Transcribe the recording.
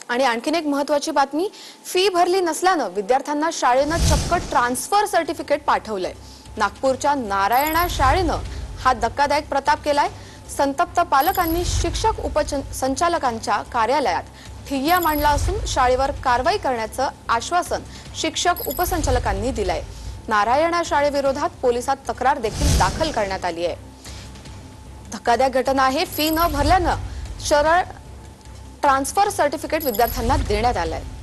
आणि आणखीन एक महत्त्वाची बातमी, फी भरली नसल्यानं विद्यार्थ्यांना शाळेनं चक्क ट्रान्सफर सर्टिफिकेट पाठवलंय। नागपूरच्या नारायणा शाळेनं हा धक्कादायक प्रताप केलाय। संतप्त पालकांनी शिक्षक उपसंचालकांच्या कार्यालयात ठिय्या मांडला असून शाळेवर कारवाई करण्याचं आश्वासन शिक्षक उपसंचालकांनी दिलंय। नारायणा शाळेविरोधात पोलिसात तक्रार देखील दाखल करण्यात आली आहे। धक्कादायक घटना आहे। फी न भरल्यानं सरळ ट्रान्सफर सर्टिफिकेट विद्यार्थ्यांना देण्यात आलंय।